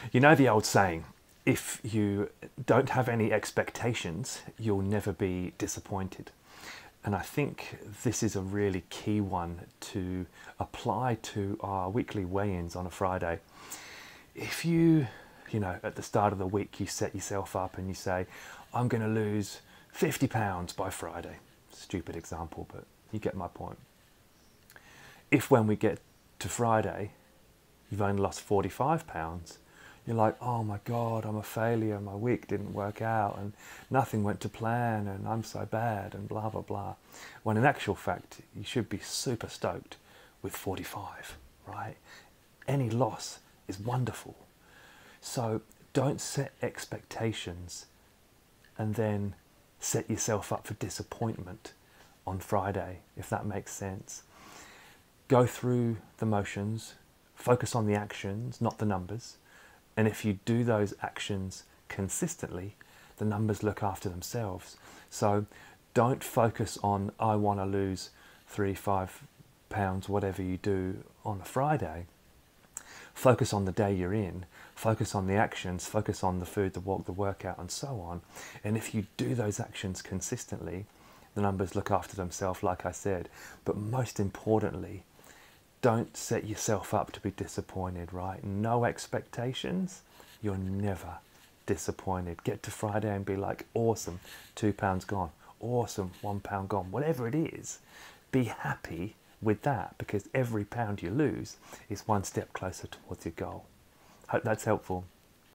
You know the old saying, if you don't have any expectations, you'll never be disappointed. And I think this is a really key one to apply to our weekly weigh-ins on a Friday. If you know, at the start of the week, you set yourself up and you say, I'm going to lose 50 pounds by Friday. Stupid example, but you get my point. If when we get to Friday, you've only lost 45 pounds, you're like, oh my God, I'm a failure, my week didn't work out and nothing went to plan and I'm so bad and blah, blah, blah. When in actual fact, you should be super stoked with 45, right? Any loss is wonderful. So don't set expectations and then set yourself up for disappointment on Friday, if that makes sense. Go through the motions, focus on the actions, not the numbers. And if you do those actions consistently, the numbers look after themselves. So don't focus on, I want to lose 3-5 pounds, whatever you do on a Friday. Focus on the day you're in, focus on the actions, focus on the food, the walk, the workout, and so on. And if you do those actions consistently, the numbers look after themselves, like I said. But most importantly, don't set yourself up to be disappointed, right? No expectations, you're never disappointed. Get to Friday and be like, awesome, 2 pounds gone. Awesome, 1 pound gone. Whatever it is, be happy with that, because every pound you lose is one step closer towards your goal. Hope that's helpful.